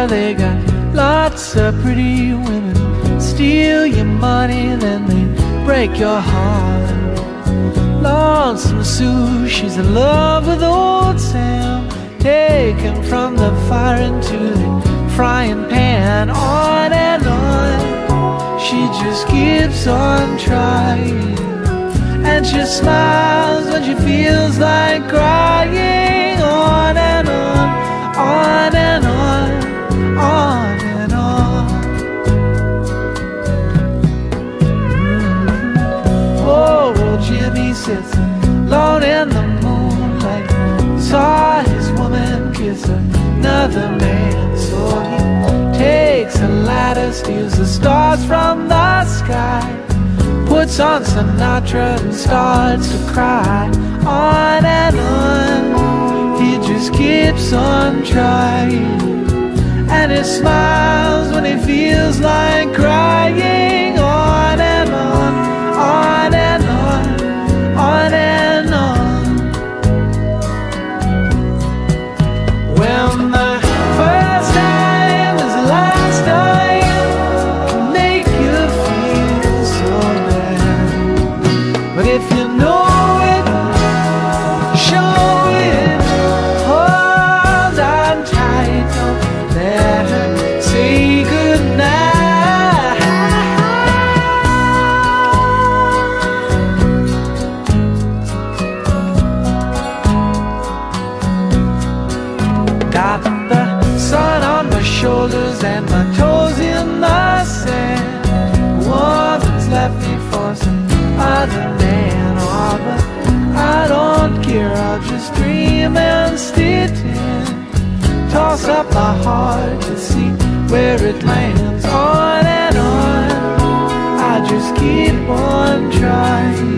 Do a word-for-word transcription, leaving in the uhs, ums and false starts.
America, they got lots of pretty women. Steal your money, then they break your heart. Lonesome Sue, she's in love with old Sam, taken from the fire into the frying pan. On and on, she just keeps on trying, and she smiles when she feels like crying. On and on, on and on, on and on. Mm-hmm. Oh, well, Jimmy sits alone in the moonlight, saw his woman kiss another man. So he takes a ladder, steals the stars from the sky, puts on Sinatra and starts to cry. On and on, he just keeps on trying, and he smiles when he feels like crying. On and on, on and on, on and on. When the first time is the last time, can make you feel so bad. But if you know it, show it. Hold on tight, don't let her say goodnight. Got the sun on my shoulders and my toes in the sand. Woman's left me for some other man. Oh, but I don't care, I'll just dream and stay tin. Toss up my heart to see where it lands. On and on, I just keep on trying.